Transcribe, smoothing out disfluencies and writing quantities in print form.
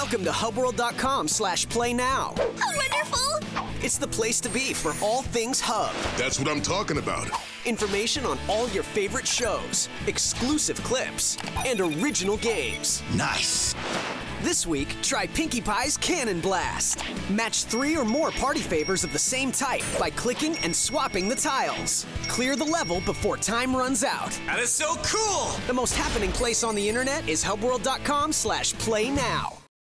Welcome to hubworld.com/play now. How wonderful! It's the place to be for all things Hub. That's what I'm talking about. Information on all your favorite shows, exclusive clips, and original games. Nice. This week, try Pinkie Pie's Cannon Blast. Match 3 or more party favors of the same type by clicking and swapping the tiles. Clear the level before time runs out. That is so cool! The most happening place on the internet is hubworld.com/play now.